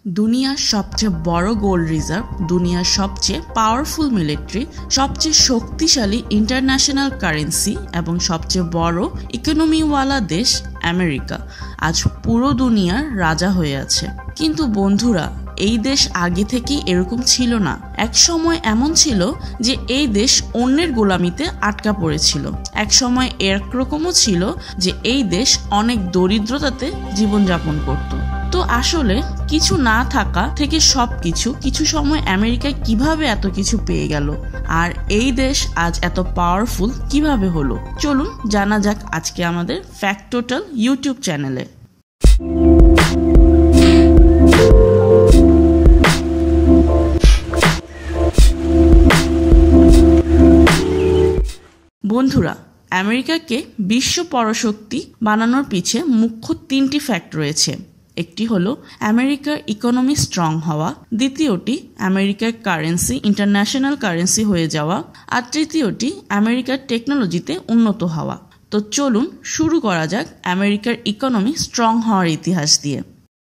দুনিয়ার সবচেয়ে বড় গোল্ড রিজার্ভ, দুনিয়ার সবচেয়ে পাওয়ারফুল মিলিটারি, সবচেয়ে শক্তিশালী ইন্টারন্যাশনাল কারেন্সি এবং সবচেয়ে বড় ইকোনমিওয়ালা দেশ আমেরিকা আজ পুরো দুনিয়ার রাজা হয়ে আছে। কিন্তু বন্ধুরা, এই দেশ আগে থেকেই এরকম ছিল না। এক সময় এমন ছিল যে এই দেশ অন্যের গোলামিতে আটকা পড়েছিল। এক সময় এরকমও ছিল যে এই দেশ অনেক দরিদ্রতাতে জীবনযাপন করত। তো আসলে কিছু না থাকা থেকে সবকিছু কিছু সময় আমেরিকায় কিভাবে এত কিছু পেয়ে গেল, আর এই দেশ আজ এত পাওয়ারফুল কিভাবে হলো, চলুন জানা যাক আজকে আমাদের ফ্যাক্ট টোটাল ইউটিউব চ্যানেলে। বন্ধুরা, আমেরিকাকে বিশ্ব পরাশক্তি বানানোর পিছে মুখ্য তিনটি ফ্যাক্ট রয়েছে। একটি হলো আমেরিকার ইকোনমি স্ট্রং হওয়া, দ্বিতীয়টি আমেরিকার কারেন্সি ইন্টারন্যাশনাল কারেন্সি হয়ে যাওয়া, আর তৃতীয়টি আমেরিকার টেকনোলজিতে উন্নত হওয়া। তো চলুন শুরু করা যাক আমেরিকার ইকোনমি স্ট্রং হওয়ার ইতিহাস দিয়ে।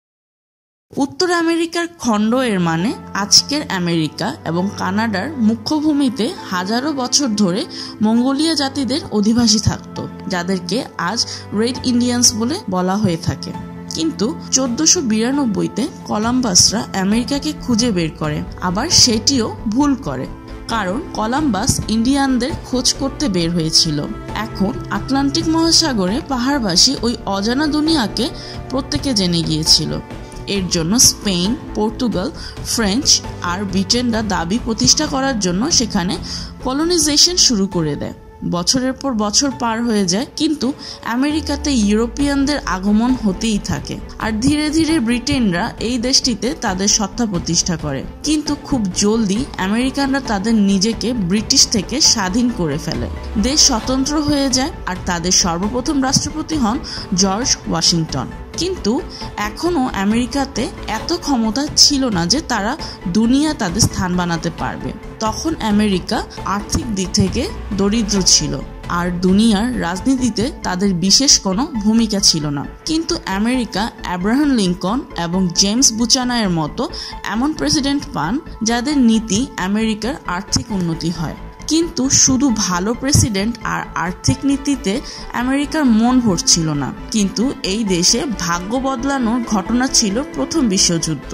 উত্তর আমেরিকার খণ্ড এর মানে আজকের আমেরিকা এবং কানাডার মুখ্যভূমিতে হাজারো বছর ধরে মঙ্গোলিয়া জাতিদের অধিবাসী থাকত, যাদেরকে আজ রেড ইন্ডিয়ান্স বলে বলা হয়ে থাকে। কিন্তু 1492-তে কলাম্বাসরা আমেরিকাকে খুঁজে বের করে, আবার সেটিও ভুল করে, কারণ কলাম্বাস ইন্ডিয়ানদের খোঁজ করতে বের হয়েছিল। এখন আটলান্টিক মহাসাগরে পাহাড়বাসী ওই অজানা দুনিয়াকে প্রত্যেকে জেনে গিয়েছিল। এর জন্য স্পেন, পর্তুগাল, ফ্রেঞ্চ আর ব্রিটেনরা দাবি প্রতিষ্ঠা করার জন্য সেখানে কলোনাইজেশন শুরু করে দেয়। বছরের পর বছর পার হয়ে যায়, কিন্তু আমেরিকাতে ইউরোপিয়ানদের আগমন হতেই থাকে, আর ধীরে ধীরে ব্রিটেনরা এই দেশটিতে তাদের সত্তা প্রতিষ্ঠা করে। কিন্তু খুব জলদি আমেরিকানরা তাদের নিজেকে ব্রিটিশ থেকে স্বাধীন করে ফেলে। দেশ স্বতন্ত্র হয়ে যায়, আর তাদের সর্বপ্রথম রাষ্ট্রপতি হন জর্জ ওয়াশিংটন। কিন্তু এখনও আমেরিকাতে এত ক্ষমতা ছিল না যে তারা দুনিয়া তাদের স্থান বানাতে পারবে। তখন আমেরিকা আর্থিক দিক থেকে দরিদ্র ছিল, আর দুনিয়ার রাজনীতিতে তাদের বিশেষ কোনো ভূমিকা ছিল না। কিন্তু আমেরিকা আব্রাহাম লিঙ্কন এবং জেমস বুচানানের মতো এমন প্রেসিডেন্ট পান যাদের নীতি আমেরিকার আর্থিক উন্নতি হয়। কিন্তু শুধু ভালো প্রেসিডেন্ট আর আর্থিক নীতিতে আমেরিকার মন ভরছিল না। কিন্তু এই দেশে ভাগ্য বদলানোর ঘটনা ছিল প্রথম বিশ্বযুদ্ধ।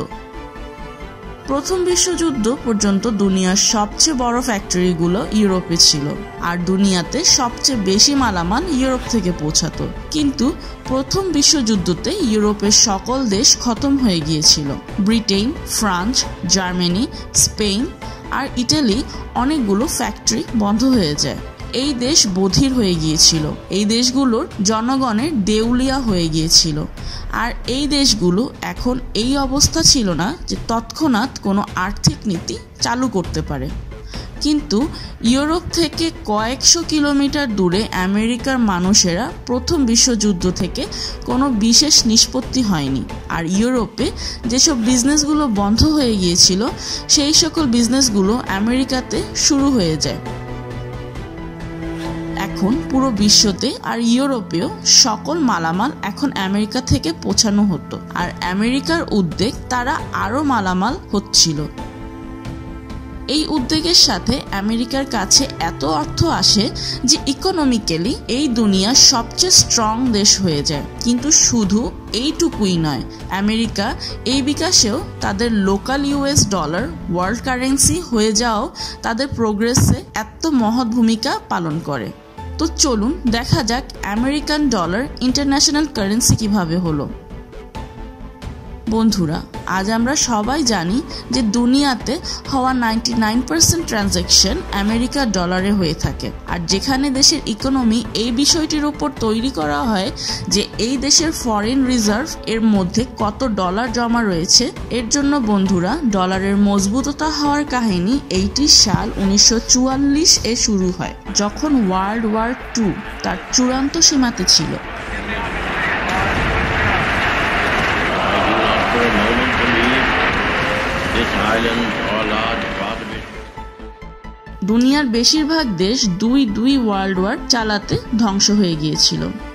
প্রথম বিশ্বযুদ্ধ পর্যন্ত দুনিয়ার সবচেয়ে বড় ফ্যাক্টরিগুলো ইউরোপে ছিল, আর দুনিয়াতে সবচেয়ে বেশি মালামাল ইউরোপ থেকে পৌঁছাতো। কিন্তু প্রথম বিশ্বযুদ্ধতে ইউরোপের সকল দেশ খতম হয়ে গিয়েছিল। ব্রিটেন, ফ্রান্স, জার্মানি, স্পেন আর ইটালি অনেকগুলো ফ্যাক্টরি বন্ধ হয়ে যায়। এই দেশ বধির হয়ে গিয়েছিল, এই দেশগুলোর জনগণের দেউলিয়া হয়ে গিয়েছিল, আর এই দেশগুলো এখন এই অবস্থা ছিল না যে তৎক্ষণাৎ কোনো আর্থিক নীতি চালু করতে পারে। কিন্তু ইউরোপ থেকে কয়েকশো কিলোমিটার দূরে আমেরিকার মানুষেরা প্রথম বিশ্বযুদ্ধ থেকে কোনো বিশেষ নিষ্পত্তি হয়নি, আর ইউরোপে যেসব বিজনেসগুলো বন্ধ হয়ে গিয়েছিল সেই সকল বিজনেসগুলো আমেরিকাতে শুরু হয়ে যায়। এখন পুরো বিশ্বতে আর ইউরোপেও সকল মালামাল এখন আমেরিকা থেকে পৌঁছানো হতো, আর আমেরিকার উদ্যোগ তারা আরও মালামাল হচ্ছিল। এই উদ্যোগের সাথে আমেরিকার কাছে এত অর্থ আসে যে ইকোনমিক্যালি এই দুনিয়ার সবচেয়ে স্ট্রং দেশ হয়ে যায়। কিন্তু শুধু এইটুকুই নয়, আমেরিকা এই বিকাশেও তাদের local US dollar world currency হয়ে যাওয়াও তাদের প্রোগ্রেসে এত মহৎ ভূমিকা পালন করে। তো চলুন দেখা যাক আমেরিকান ডলার ইন্টারন্যাশনাল কারেন্সি কিভাবে হলো। বন্ধুরা, আজ আমরা সবাই জানি যে দুনিয়াতে হওয়া 99% ট্রানজ্যাকশন আমেরিকার ডলারে হয়ে থাকে, আর যেখানে দেশের ইকোনমি এই বিষয়টির উপর তৈরি করা হয় যে এই দেশের ফরেন রিজার্ভ এর মধ্যে কত ডলার জমা রয়েছে। এর জন্য বন্ধুরা, ডলারের মজবুততা হওয়ার কাহিনী 80 সাল 1944-এ শুরু হয়, যখন ওয়ার্ল্ড ওয়ার 2 তার চূড়ান্ত সীমাতে ছিল। দুনিয়ার বেশিরভাগ দেশ দুই ওয়ার্ল্ড ওয়ার চালাতে ধ্বংস হয়ে গিয়েছিল।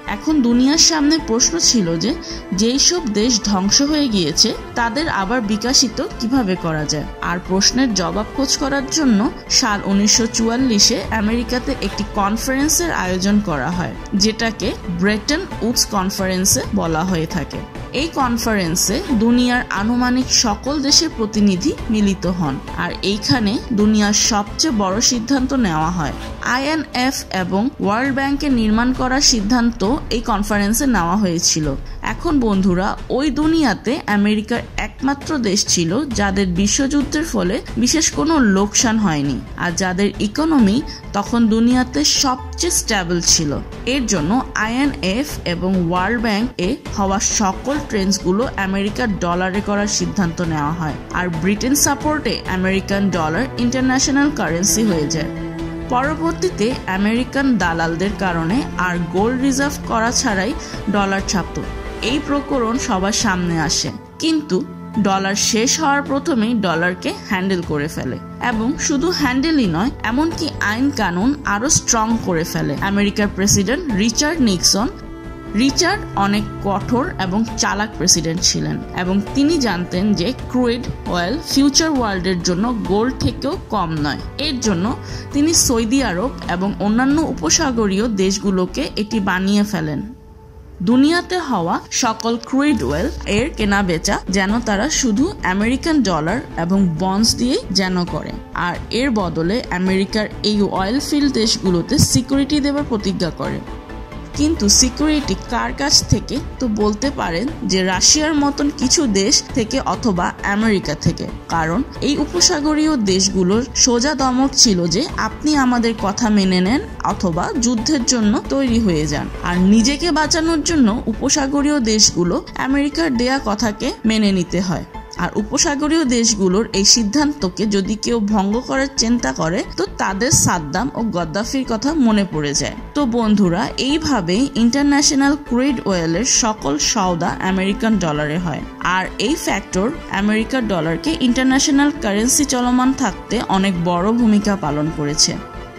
এখন দুনিয়ার সামনে প্রশ্ন ছিল যে যেই সব দেশ ধ্বংস হয়ে গিয়েছে তাদের আবার বিকশিত কিভাবে করা যায়। আর প্রশ্নের জবাব খোঁজ করার জন্য সাল 1944-এ আমেরিকাতে একটি কনফারেন্সের আয়োজন করা হয়, যেটাকে ব্রেটন উডস কনফারেন্সে বলা হয়ে থাকে। এই কনফারেন্সে দুনিয়ার আনুমানিক সকল দেশের প্রতিনিধি মিলিত হন, আর এইখানে দুনিয়ার সবচেয়ে বড় সিদ্ধান্ত নেওয়া হয়। IMF এবং ওয়ার্ল্ড ব্যাংকের নির্মাণ করার সিদ্ধান্ত এই কনফারেন্সে নেওয়া হয়েছিল। এখন বন্ধুরা, ওই দুনিয়াতে আমেরিকার একমাত্র দেশ ছিল যাদের বিশ্বযুদ্ধের ফলে বিশেষ কোনো লোকসান হয়নি, আর যাদের ইকোনমি তখন দুনিয়াতে সবচেয়ে স্টেবল ছিল। এর জন্য IMF এবং ওয়ার্ল্ড ব্যাংক এ হওয়া সকল ট্রেন্ডসগুলো আমেরিকার ডলারে করার সিদ্ধান্ত নেওয়া হয়, আর ব্রিটেন সাপোর্টে আমেরিকান ডলার ইন্টারন্যাশনাল কারেন্সি হয়ে যায়। পরবর্তীতে আমেরিকান দালালদের কারণে আর গোল্ড রিজার্ভ করা ছাড়াই ডলার ছাপত। এই প্রকরণ সবার সামনে আসে, কিন্তু ডলার শেষ হওয়ার প্রথমেই ডলারকে হ্যান্ডেল করে ফেলে, এবং শুধু হ্যান্ডেলই নয়, এমনকি আইন কানুন আরো স্ট্রং করে ফেলে আমেরিকার প্রেসিডেন্ট রিচার্ড নিক্সন। রিচার্ড অনেক কঠোর এবং চালাক প্রেসিডেন্ট ছিলেন, এবং তিনি জানতেন যে ক্রুড অয়েল ফিউচার ওয়ার্ল্ডের জন্য গোল্ড থেকেও কম নয়। এর জন্য তিনি সৌদি আরব এবং অন্যান্য উপসাগরীয় দেশগুলোকে এটি বানিয়ে ফেলেন। দুনিয়াতে হওয়া সকল ক্রুড অয়েল এর কেনা বেচা যেন তারা শুধু আমেরিকান ডলার এবং বন্ডস দিয়েই যেন করে, আর এর বদলে আমেরিকার এই অয়েল ফিল্ড দেশগুলোতে সিকিউরিটি দেওয়ার প্রতিজ্ঞা করে। কিন্তু সিকিউরিটি কার কাছ থেকে? তো বলতে পারেন যে রাশিয়ার মতন কিছু দেশ থেকে অথবা আমেরিকা থেকে, কারণ এই উপসাগরীয় দেশগুলোর সোজা দমক ছিল যে আপনি আমাদের কথা মেনে নেন অথবা যুদ্ধের জন্য তৈরি হয়ে যান। আর নিজেকে বাঁচানোর জন্য উপসাগরীয় দেশগুলো আমেরিকার দেয়া কথাকে মেনে নিতে হয়, আর উপসাগরীয় দেশগুলোর এই সিদ্ধান্তকে যদি কেউ ভঙ্গ করার চিন্তা করে তো তাদের সাদ্দাম ও গদ্দাফির কথা মনে পড়ে যায়। তো বন্ধুরা, এইভাবেই ইন্টারন্যাশনাল ক্রুড অয়েলের সকল সওদা আমেরিকান ডলারে হয়, আর এই ফ্যাক্টর আমেরিকার ডলারকে ইন্টারন্যাশনাল কারেন্সি চলমান থাকতে অনেক বড় ভূমিকা পালন করেছে।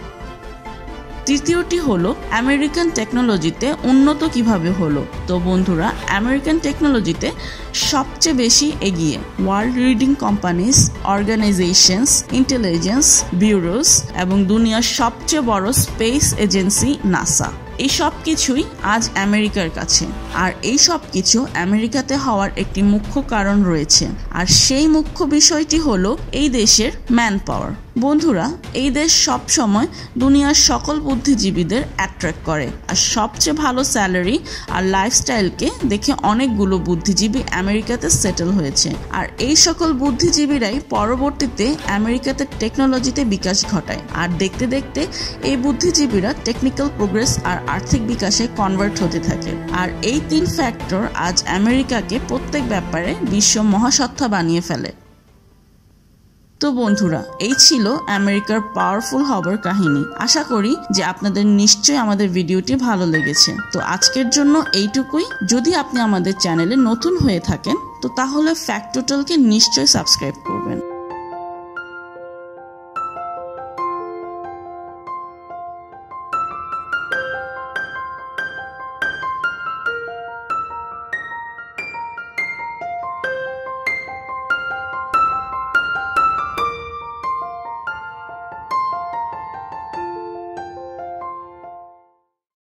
তৃতীয়টি হলো আমেরিকান টেকনোলজিতে উন্নত কিভাবে হলো। তো বন্ধুরা, আমেরিকান টেকনোলজিতে সবচেয়ে বেশি এগিয়ে world leading companies, organisations, intelligence bureaus এবং দুনিয়ার সবচেয়ে বড় স্পেস এজেন্সি নাসা। এই সব কিছুই আজ আমেরিকার কাছে, আর এই সব কিছু আমেরিকাতে হওয়ার একটি মুখ্য কারণ রয়েছে, আর সেই মুখ্য বিষয়টি হলো এই দেশের ম্যান পাওয়ার। বন্ধুরা, এই দেশ সব সময় দুনিয়ার সকল বুদ্ধিজীবীদের অ্যাট্রাক্ট করে, আর সবচেয়ে ভালো স্যালারি আর লাইফস্টাইলকে দেখে অনেকগুলো বুদ্ধিজীবী আমেরিকাতে সেটেল হয়েছে, আর এই সকল বুদ্ধিজীবীরাই পরবর্তীতে আমেরিকাতে টেকনোলজিতে বিকাশ ঘটায়, আর দেখতে দেখতে এই বুদ্ধিজীবীরা টেকনিক্যাল প্রোগ্রেস আর আর্থিক বিকাশে কনভার্ট হতে থাকে। আর এই 3 ফ্যাক্টর আজ আমেরিকাকে প্রত্যেক ব্যাপারে বিশ্ব মহাসত্তা বানিয়ে ফেলে। তো বন্ধুরা, এই ছিল আমেরিকার পাওয়ারফুল হবার কাহিনী। আশা করি যে আপনাদের নিশ্চয়ই আমাদের ভিডিওটি ভালো লেগেছে। তো আজকের জন্য এইটুকুই। যদি আপনি আমাদের চ্যানেলে নতুন হয়ে থাকেন তো তাহলে ফ্যাক্ট টোটালকে নিশ্চয়ই সাবস্ক্রাইব করবেন।